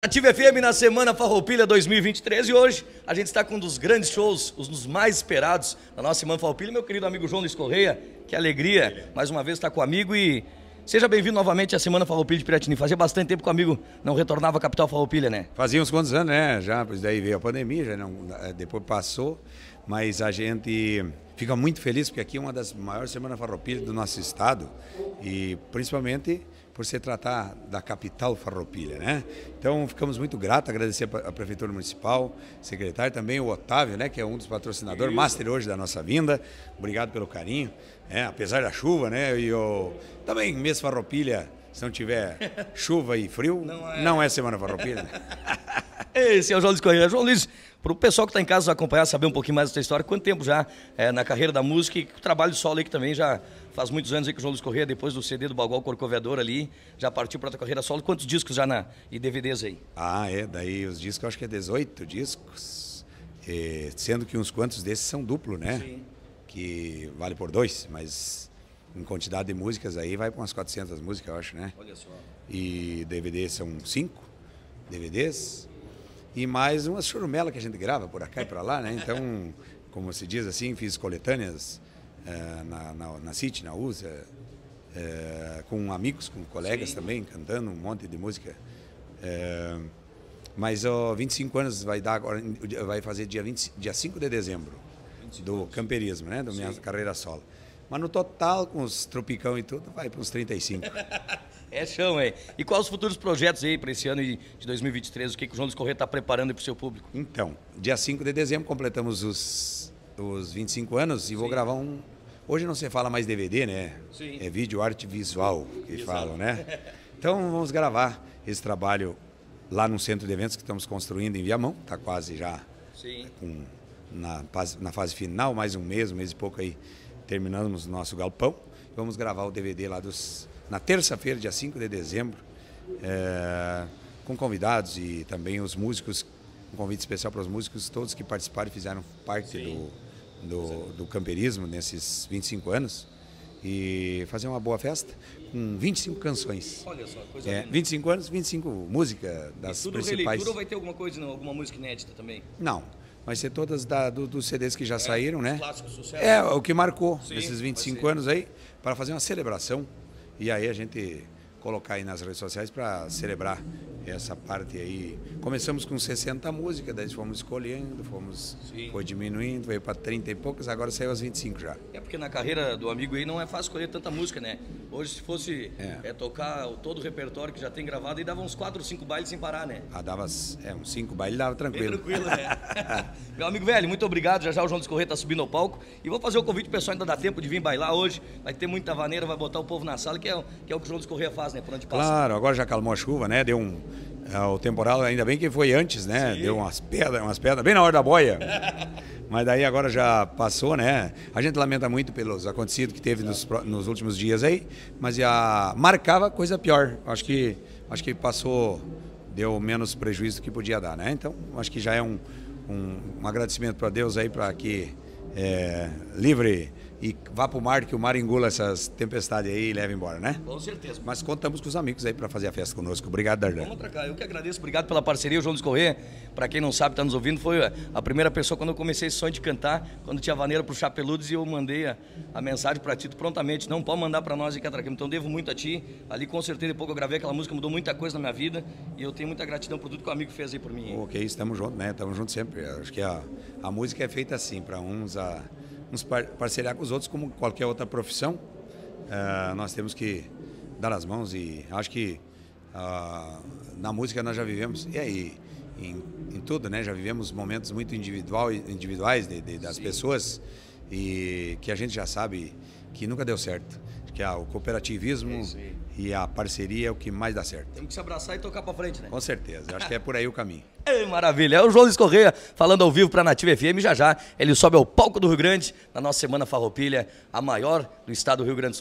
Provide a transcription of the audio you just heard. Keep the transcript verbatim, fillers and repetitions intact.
Nativa F M na Semana Farroupilha dois mil e vinte e três e hoje a gente está com um dos grandes shows, um dos mais esperados da nossa Semana Farroupilha, meu querido amigo João Luiz Correia. Que alegria, mais uma vez estar com o amigo e seja bem-vindo novamente à Semana Farroupilha de Piratini. Fazia bastante tempo que o amigo não retornava à capital Farroupilha, né? Fazia uns quantos anos, né? Já, pois daí veio a pandemia, já não, depois passou, mas a gente fica muito feliz porque aqui é uma das maiores Semanas Farroupilha do nosso estado e principalmente por se tratar da capital Farroupilha, né? Então ficamos muito gratos, agradecer a Prefeitura Municipal, secretário, também o Otávio, né? Que é um dos patrocinadores, master hoje da nossa vinda. Obrigado pelo carinho, né? Apesar da chuva, né? E o... também mês Farroupilha, se não tiver chuva e frio, não é, não é Semana Farroupilha. Esse é o João Luiz Correia. João Luiz, para o pessoal que está em casa acompanhar, saber um pouquinho mais da sua história, quanto tempo já é, na carreira da música e o trabalho solo aí que também já faz muitos anos aí que o João Luiz Correia, depois do C D do Bagual Corcoveador ali, já partiu para a carreira solo. Quantos discos já na, e D V Ds aí? Ah, é, daí os discos, eu acho que é dezoito discos, e, sendo que uns quantos desses são duplo, né? Sim. Que vale por dois, mas em quantidade de músicas aí vai para umas quatrocentas músicas, eu acho, né? Olha só. E D V Ds são cinco D V Ds. E mais umas churumelas que a gente grava por cá e para lá, né? Então, como se diz assim, fiz coletâneas é, na, na, na C I T, na U S A, é, com amigos, com colegas. Sim. Também, cantando um monte de música. É, mas, ó, vinte e cinco anos vai dar agora, vai fazer dia, vinte, dia cinco de dezembro, do camperismo, né? Da minha Sim. carreira solo. Mas no total, com os tropicão e tudo, vai para uns trinta e cinco. É chão, aí. E quais os futuros projetos aí para esse ano de dois mil e vinte e três? O que, que o João Luiz Correia está preparando para o seu público? Então, dia cinco de dezembro completamos os, os vinte e cinco anos e Sim. vou gravar um... Hoje não se fala mais D V D, né? Sim. É vídeo arte visual que Exato. falam, né? Então vamos gravar esse trabalho lá no centro de eventos que estamos construindo em Viamão. Está quase já Sim. Com, na, na fase final, mais um mês, um mês e pouco aí, terminamos o nosso galpão. Vamos gravar o D V D lá dos... na terça-feira, dia cinco de dezembro, é, com convidados e também os músicos, um convite especial para os músicos, todos que participaram e fizeram parte do, do, do camperismo nesses vinte e cinco anos. E fazer uma boa festa com vinte e cinco canções. Olha só, coisa é, vinte e cinco anos, vinte e cinco músicas das e tudo principais. Releitura ou vai ter alguma coisa, não, alguma música inédita também? Não. Vai ser todas da, do, dos C Ds que já é, saíram, né? Clássico sucesso. É, o que marcou Sim, esses vinte e cinco ser. anos aí, para fazer uma celebração. E aí a gente colocar aí nas redes sociais para celebrar essa parte aí. Começamos com sessenta músicas, daí fomos escolhendo, fomos, foi diminuindo, veio para trinta e poucas, agora saiu as vinte e cinco já. É porque na carreira do amigo aí não é fácil escolher tanta música, né? Hoje se fosse é. É, tocar todo o repertório que já tem gravado, aí dava uns quatro ou cinco bailes sem parar, né? Ah, dava é, uns cinco bailes, dava tranquilo. Bem tranquilo, né? Meu amigo velho, muito obrigado, já já o João Luiz Correia está subindo ao palco. E vou fazer o convite pro pessoal, ainda dá tempo de vir bailar hoje, vai ter muita vaneira, vai botar o povo na sala, que é, que é o que o João Luiz Correia faz, né? Por onde passa. Claro, agora já calmou a chuva, né? Deu um... É, o temporal, ainda bem que foi antes, né? Sim. Deu umas pedras, umas pedras, bem na hora da boia. Mas daí agora já passou, né? A gente lamenta muito pelos acontecidos que teve nos, nos últimos dias aí, mas já marcava coisa pior. Acho que, acho que passou, deu menos prejuízo do que podia dar, né? Então, acho que já é um, um, um agradecimento para Deus aí, para que é, livre e vá para o mar, que o mar engula essas tempestades aí e leva embora, né? Com certeza. Mas contamos com os amigos aí para fazer a festa conosco. Obrigado, Darlan. Vamos atracar. Eu que agradeço. Obrigado pela parceria. O João Luiz Correia, para quem não sabe, está nos ouvindo, foi a primeira pessoa quando eu comecei esse sonho de cantar, quando tinha vaneira para os Chapeludos, e eu mandei a, a mensagem para ti prontamente. Não, pode mandar para nós e que atraquemos. Então, devo muito a ti. Ali, com certeza, depois que eu gravei aquela música, mudou muita coisa na minha vida e eu tenho muita gratidão por tudo que o amigo fez aí por mim. Ok, estamos juntos, né? Estamos juntos sempre. Acho que a, a música é feita assim, para uns a... uns parceriar com os outros como qualquer outra profissão. Uh, nós temos que dar as mãos e acho que uh, na música nós já vivemos, e aí em, em tudo, né? Já vivemos momentos muito individual, individuais de, de, das Sim. pessoas e que a gente já sabe que nunca deu certo. Que é o cooperativismo é e a parceria é o que mais dá certo. Temos que se abraçar e tocar pra frente, né? Com certeza, eu acho que é por aí o caminho. É, maravilha, é o João Luiz Correia falando ao vivo para a Nativa F M. Já já ele sobe ao palco do Rio Grande na nossa Semana Farroupilha, a maior do estado do Rio Grande do Sul.